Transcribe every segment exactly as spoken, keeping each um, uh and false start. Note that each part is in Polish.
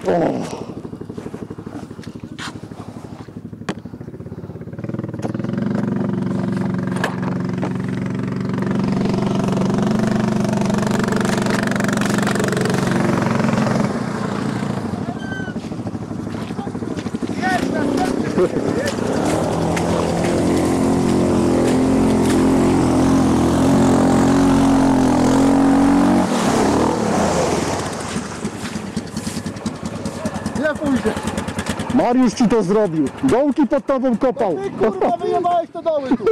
O. Mariusz ci to zrobił. Dołki pod tobą kopał. Ty kurwa wyjebałeś to doły tu.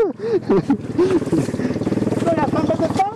Co ja tam będę stał?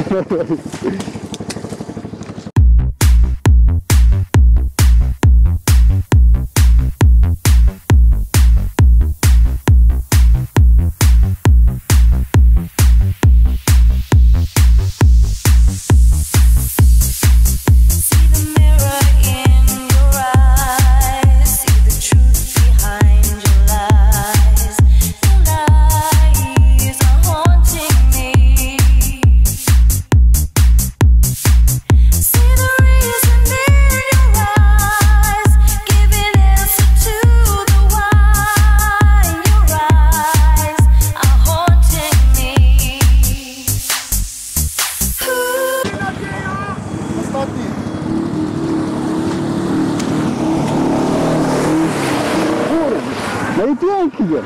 No i pięknie.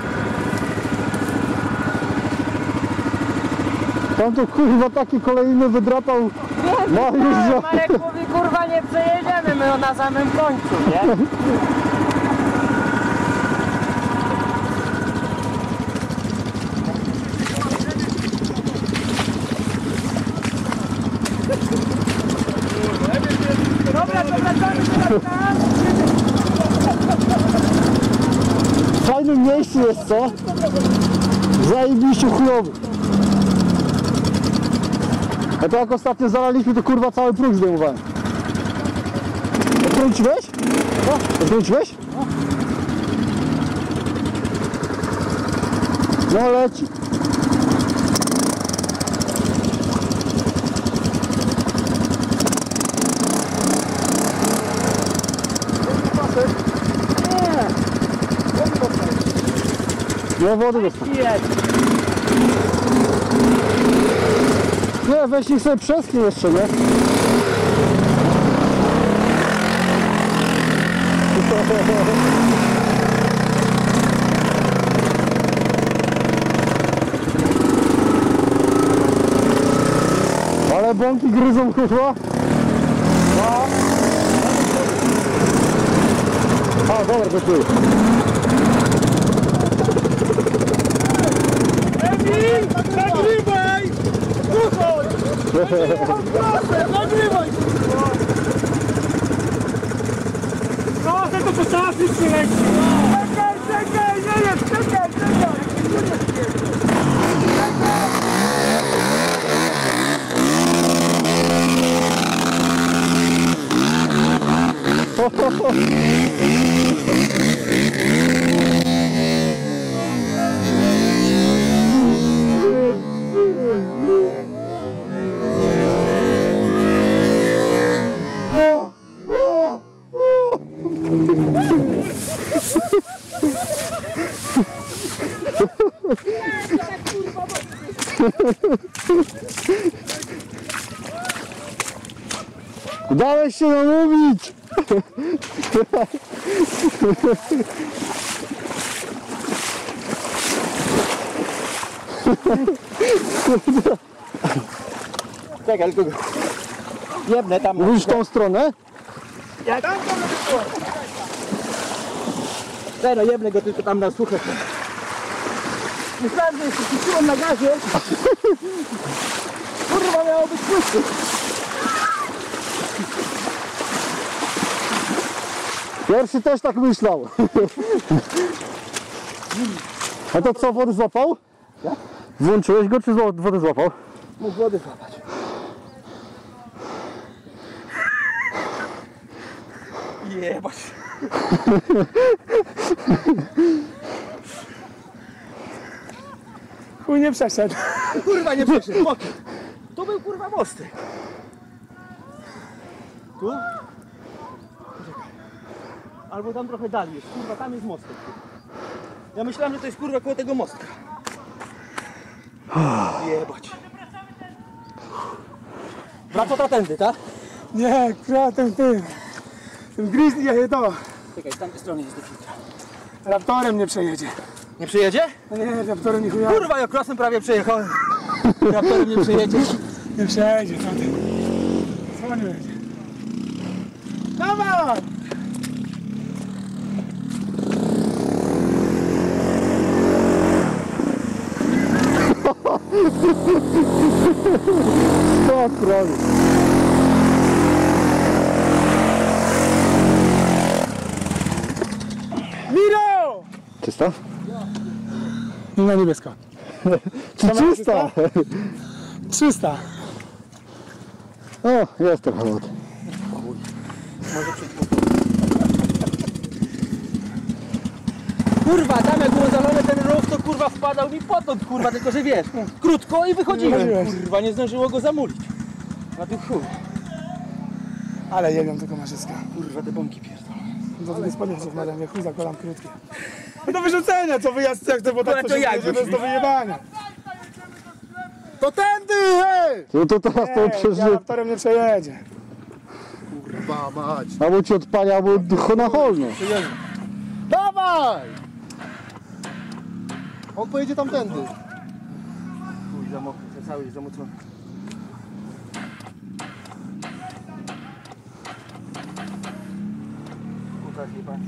Tam to kurwa takie kolejny wydrapał Mariusz, że... Marek mówi, kurwa nie przejedziemy, my na samym końcu, nie? Dobra, to wracamy teraz tam. W fajnym miejscu jest, co? Zajebiście chujowy. A to jak ostatnio zalaliśmy, to kurwa cały próg zdejmowałem. Odkręciłeś? No. Odkręciłeś? No. No leci. Nie, wody dostał. Nie, weź ich sobie przeschnie jeszcze, nie? Ale bąki gryzą chyba. No. A, dobra, to tu. Nagrywaj! Proszę, nagrywaj! Proszę, to po czas nic nie leci! Czekaj, czekaj, nie jest, czekaj, czekaj! Dałeś się namówić! Czekaj, tylko jebnę tam. Mówisz tą stronę? Jak? Daj no, jebnę go tylko tam na suche. Myślałem, że jeszcze puściłem na gazie. Kurwa, miało być pusty. Pierwszy też tak myślał. A to co, wodę złapał? Ja? Włączyłeś go, czy wodę złapał? Mógł wody złapać. Jebać. Chuj nie przeszedł. Kurwa nie przeszedł. Tu był kurwa mosty. Tu? Poczekaj. Albo tam trochę dalej jest, kurwa, tam jest mostek. Ja myślałem, że to jest kurwa koło tego mostka. Jebać. Wraca ta tędy, tak? Nie, kratem tym. Tym grizzly jaje to. Czekaj, z tamtej strony jest do filtra. Raptorem nie przejedzie. Nie przyjedzie? No nie, raptorem nie chuja. Kurwa, ja krosem prawie przejechałem. Raptorem nie przyjedzie. Nie przejedzie, co ty? Co nie będzie? Dawaj! Co prawie? Miro! Czysta? Nie na niebiesko. Czy czysta? trzysta. O, jest trochę wody. Kurwa, tam jak było zalone ten rów, to kurwa wpadał mi potąd, kurwa, tylko że wiesz, krótko i wychodziłem, Wychodziłeś. kurwa, nie zdążyło go zamulić. Na tym chuj. Ale jebią tylko maszyska. Kurwa, te bąki pierdolą. Do tego spodniewców na ramię, chuj zakładam krótkie. No do wyrzucenia, co wyjazd, jak to bo tak to to się jak jedzie, to jest do myślisz? wyjebania. To tędy, hej! No to teraz to Nie, ja przeżyje. raptorem nie przejedzie. Kurwa mać. Albo ci odpania, albo na holno. Dawaj! On pojedzie tamtędy. Chuj, za mokry, za cały jest zamoczony. Kurwa, zjebany.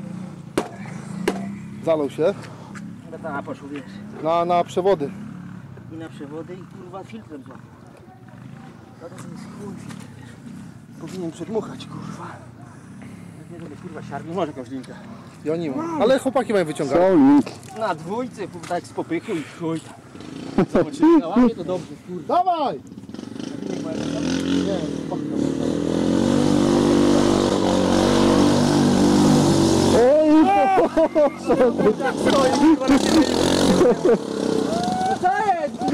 Zalał się No tam poszło, wiesz. na, na przewody. I na przewody i kurwa filtrem złapał. No to jest chuj filtr, wiesz. Powinien przedmuchać, kurwa. Jak nie wiem, kurwa, siarni, może jakąś linkę. Ja nie mam. Ale chłopaki mają wyciągać. Na dwójce, kurwa, tak z popychu i chuj tam. Zobaczymy, na łamie to dobrze, kurwa. Dawaj! Ej, Jak stoi, kurwa, na ciebie. No co jest?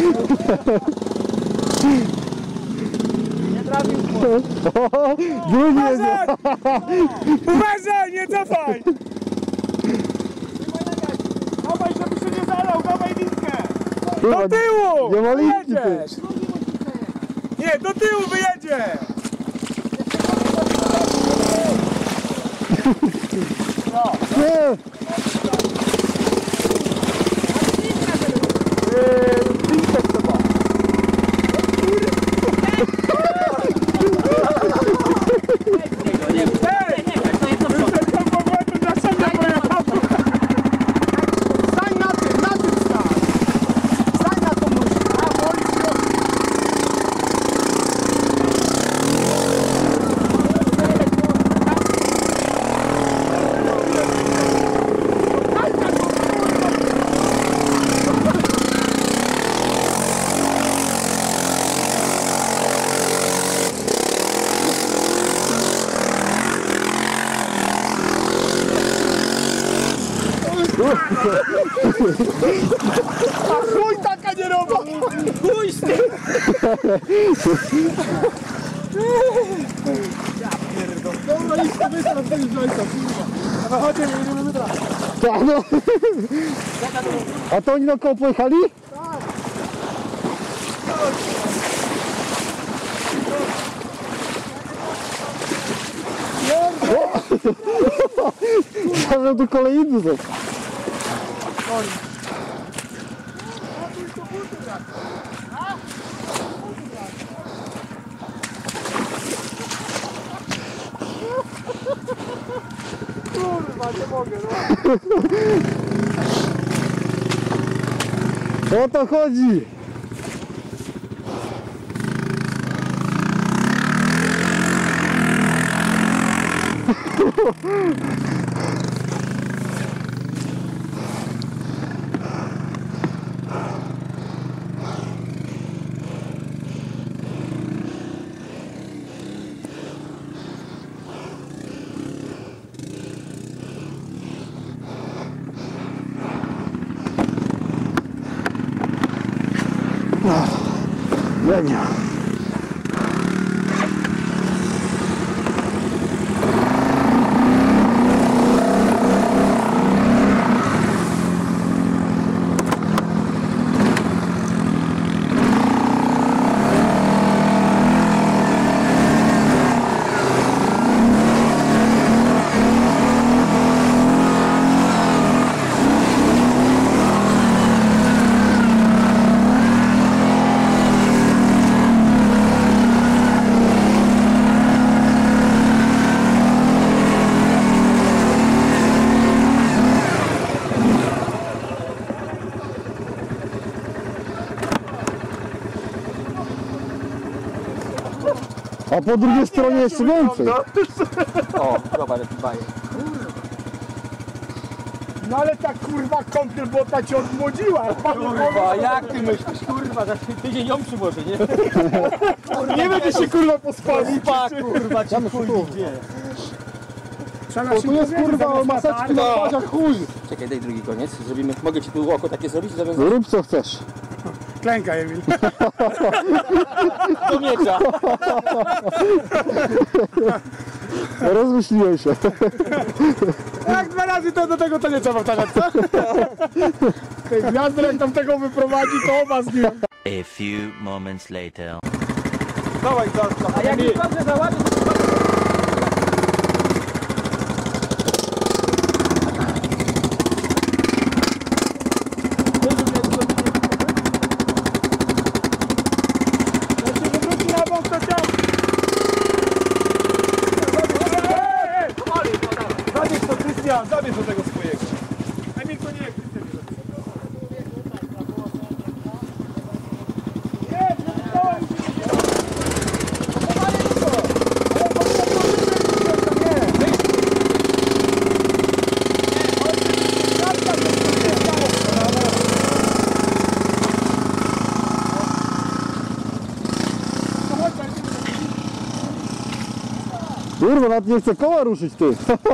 Nie trafił, kurwa. drugi jest. Uważaj, nie cofaj! Dawaj, żeby się nie zalał, dawaj linkę. Do tyłu! Nie ma linki, ty. Wyjedziesz! Nie, do tyłu wyjedzie! Nie! Stań na tym, na tym stań! Stań na tą nóżkę! A, boli się! A chuj taka nie robi! Chuj z tym. Dobra, idź to wystaw, to jest żajca, kurwa. No chodźcie, nie będziemy wybrać. Tak, no. A to oni na koło pojechali? Zaraz do kolejny są. Kurwa, nie mogę, no. O to chodzi. Lenia. A po drugiej stronie jeszcze więcej. O, zobacz jaki bajer. No ale ta kurwa kąpiel błota cię odmłodziła. Kurwa, jak ty myślisz? Kurwa, za tydzień ją przywożę, nie? Nie będę się kurwa pospalił. Pa, kurwa, cię chuj idzie. Bo tu jest kurwa maseczki na twarzach chuj. Czekaj, daj drugi koniec. Zrobimy. Mogę ci tu oko takie zrobić? Zawiązać? Rób co chcesz. Klęka, Emil. Do miecza. Rozmyśliłem się. Jak dwa razy to do tego to nie trzeba powtarzać, co? Tej gwiazdy jak tam tego wyprowadzi, to oba zginą. A few moments later. Dawaj, dawaj. A jak już dobrze załapię, to zabierz do tego swojego. Emil, to nie jest Krystian. Nie, przeczytałem się. Kurwa, nawet nie chcę koła ruszyć, ty.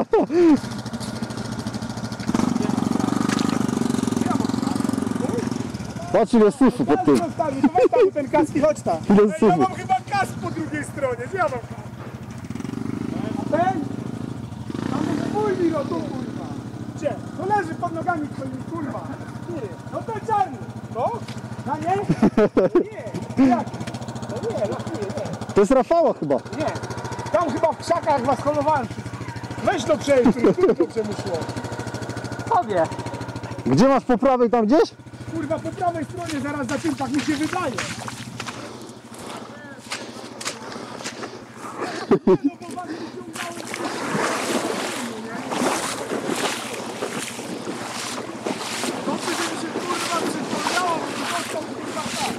Patrz ile syfu pod tym. Zostawi, to weź tam ten kask i chodź tam. Ile Ej, ja syfu. mam chyba kask po drugiej stronie, ja mam kask. A ten? Tam jest twój, Miro, tu kurwa. Gdzie? To leży pod nogami twoimi, kurwa. Ty, no to czarny. No? Na nie? Nie. Jak? No nie, lakuje, nie. To jest Rafała chyba. Nie. Tam chyba w krzakach was holowałem. Weź to przejdź, tu to przemuszło. sobie. Gdzie masz po prawej tam gdzieś? Kurwa, po prawej stronie, zaraz za tym, tak mi się wydaje. Dobrze, żeby się kurwa przypomniało, bo to został kurwa tak.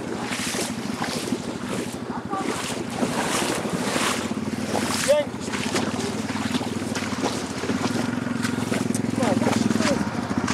Dzięki. No, właśnie to jest.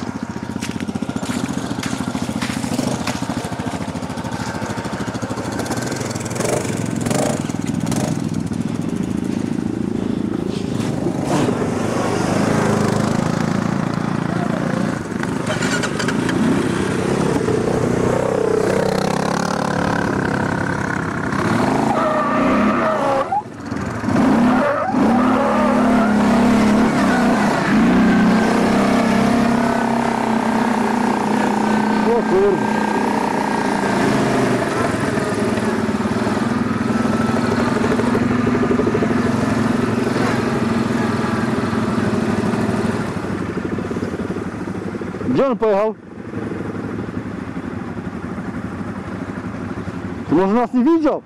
O kurde. Gdzie on pojechał? To może nas nie widział.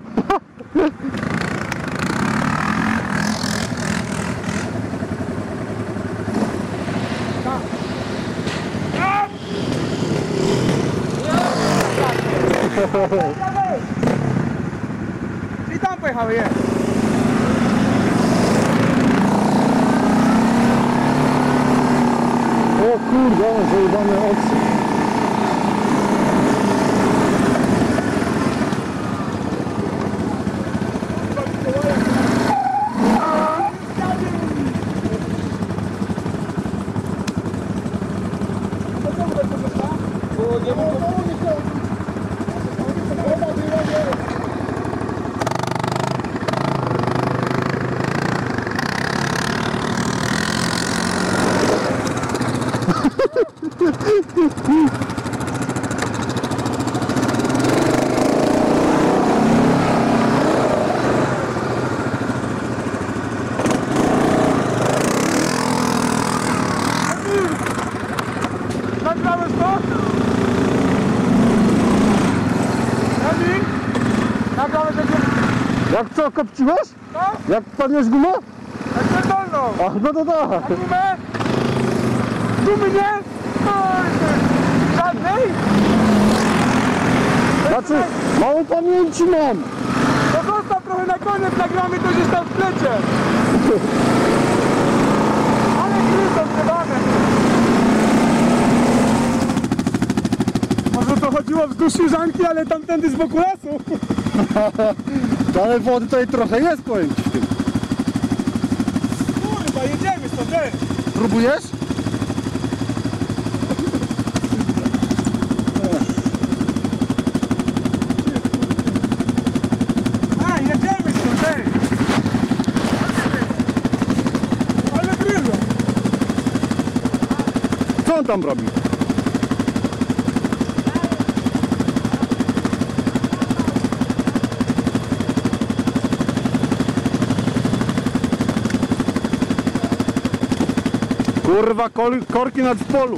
I tam pojechały, jest. O kurde, ale zajebane oczy. Nagrałeś to? Emil? Nagrałeś jak Jak co, kopciłeś? no? Jak padniesz gumę? Jak pierdolną. Ach, no to tak. A gumę? Gumy nie? Oj, ty. Żadnej? Znaczy, mało pamięci mam. To zostaw trochę Ale na koniec nagramy to gdzieś tam w plecie. Ale gryzą zjebane. Może to chodziło wzdłuż Śnieżanki, ale tamtędy z boku lasu. Ale wody tutaj trochę jest, powiem ci. Kurwa, jedziemy stąd, ej. Próbujesz? A, jedziemy stąd, ej. Ale gryzą. Co on tam robi? Kurwa, kol, korki nad w polu.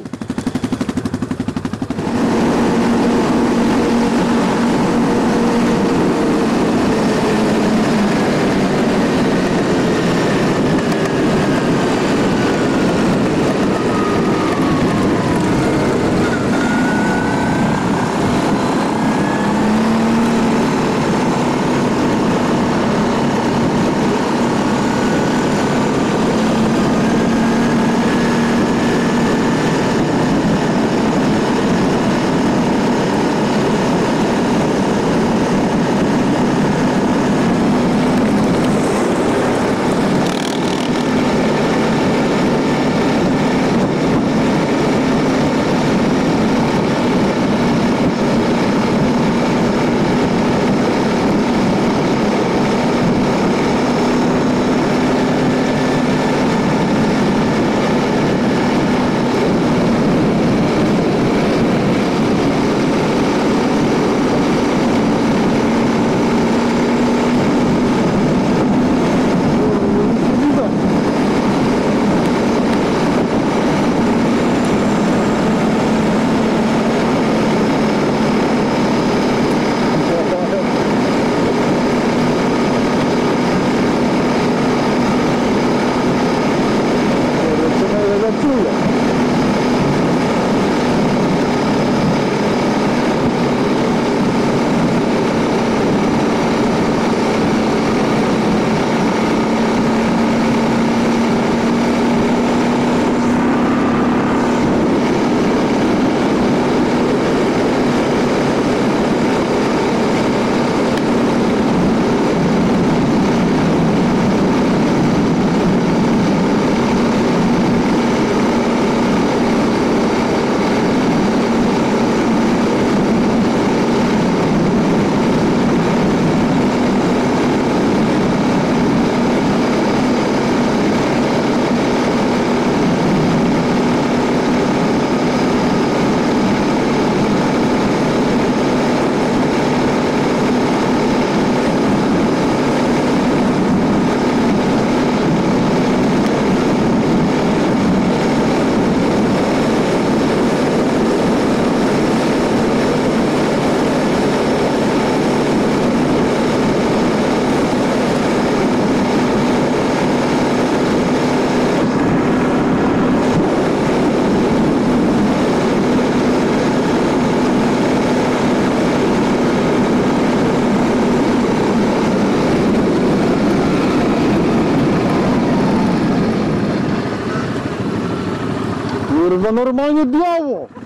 Kurwa, normalnie biało!